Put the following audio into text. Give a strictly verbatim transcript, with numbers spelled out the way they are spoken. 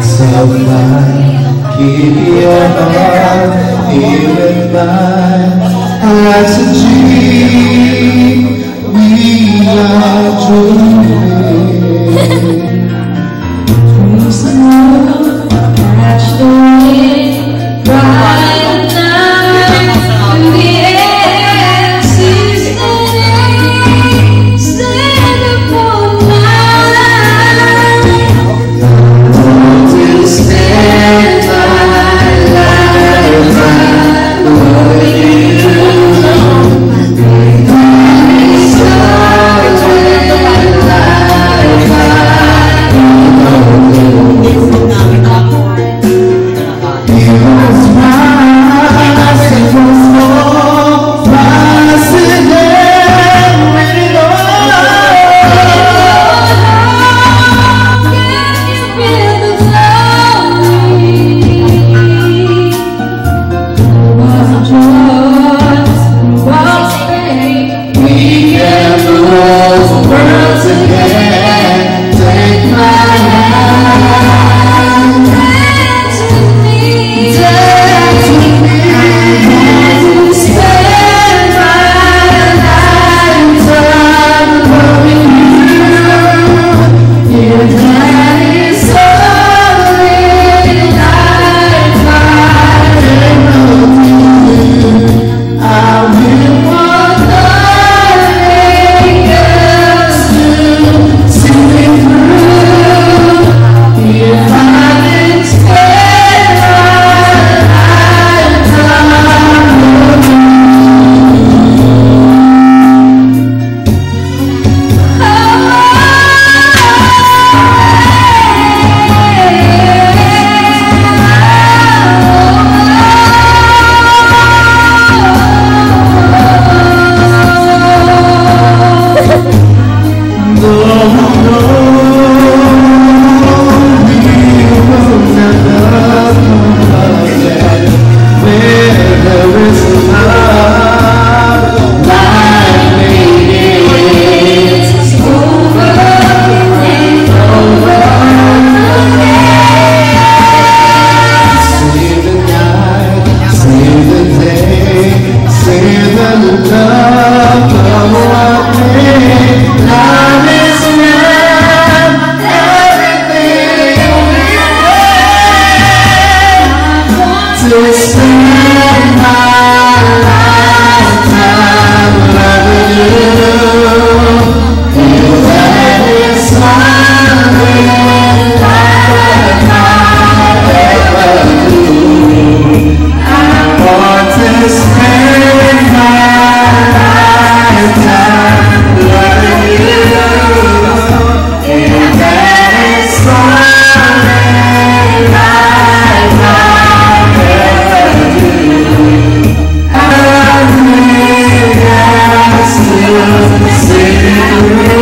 So fine, keep your heart here in mine. Life's a dream, we are dreaming. Dreams of love, catch the wind, bright night, through the air, seize the day, stand upon night. To spend my life right with you, bring me starlight, life I Sing